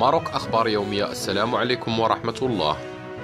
ماروك أخبار يومية. السلام عليكم ورحمة الله.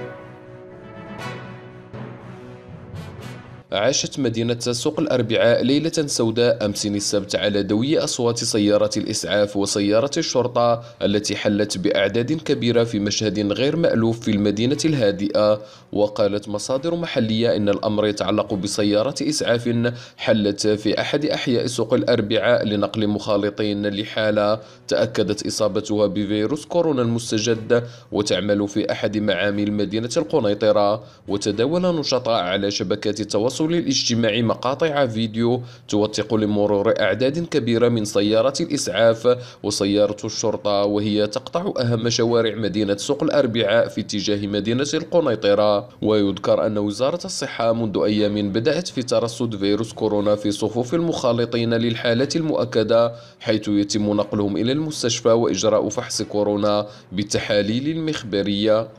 عاشت مدينة سوق الأربعاء ليلة سوداء أمس السبت على دوي أصوات سيارات الإسعاف وسيارة الشرطة التي حلت بأعداد كبيرة في مشهد غير مألوف في المدينة الهادئة. وقالت مصادر محلية إن الأمر يتعلق بسيارة إسعاف حلت في أحد أحياء سوق الأربعاء لنقل مخالطين لحالة تأكدت إصابتها بفيروس كورونا المستجد وتعمل في أحد معامل مدينة القنيطرة. وتداول نشطاء على شبكات التواصل الاجتماعي مقاطع فيديو توثق لمرور أعداد كبيرة من سيارة الإسعاف وسيارة الشرطة وهي تقطع أهم شوارع مدينة سوق الأربعاء في اتجاه مدينة القنيطرة. ويذكر أن وزارة الصحة منذ أيام بدأت في ترصد فيروس كورونا في صفوف المخالطين للحالات المؤكدة، حيث يتم نقلهم إلى المستشفى وإجراء فحص كورونا بالتحاليل المخبرية.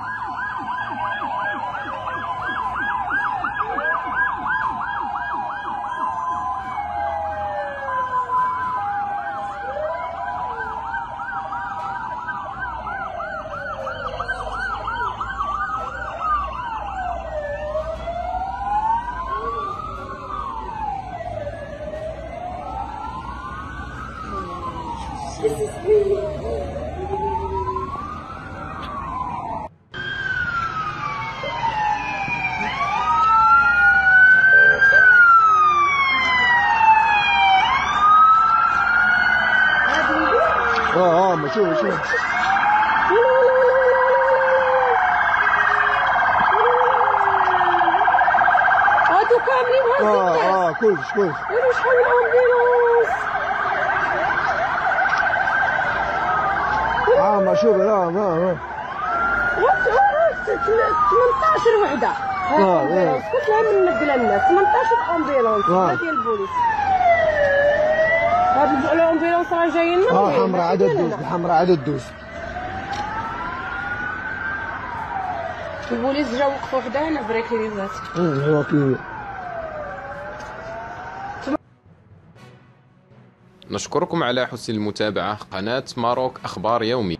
ما شوف هادو كاملين هادو كلش شحال من امبيلونس ما شوف 18 وحده امبيلونس قلت لها من نقل الناس 18 امبيلونس ديال البوليس. هاد الامبيلونس راه جايين حمراء عدد دوز البوليس جا وقفوا حدا هنا بريكليزات. هو كي نشكركم على حسن المتابعة. قناة ماروك أخبار يومية.